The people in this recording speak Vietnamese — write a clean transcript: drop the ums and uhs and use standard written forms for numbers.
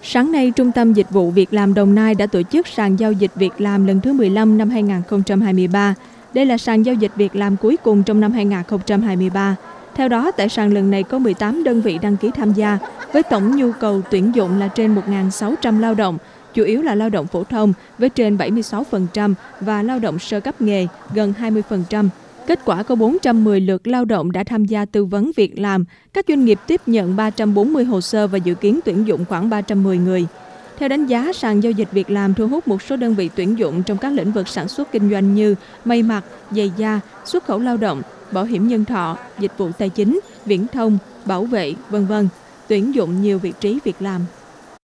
Sáng nay, Trung tâm Dịch vụ Việc làm Đồng Nai đã tổ chức sàn giao dịch việc làm lần thứ 15 năm 2023. Đây là sàn giao dịch việc làm cuối cùng trong năm 2023. Theo đó, tại sàn lần này có 18 đơn vị đăng ký tham gia, với tổng nhu cầu tuyển dụng là trên 1.600 lao động, chủ yếu là lao động phổ thông với trên 76% và lao động sơ cấp nghề gần 20%. Kết quả có 410 lượt lao động đã tham gia tư vấn việc làm, các doanh nghiệp tiếp nhận 340 hồ sơ và dự kiến tuyển dụng khoảng 310 người. Theo đánh giá, sàn giao dịch việc làm thu hút một số đơn vị tuyển dụng trong các lĩnh vực sản xuất kinh doanh như may mặc, giày da, xuất khẩu lao động, bảo hiểm nhân thọ, dịch vụ tài chính, viễn thông, bảo vệ, v.v. tuyển dụng nhiều vị trí việc làm.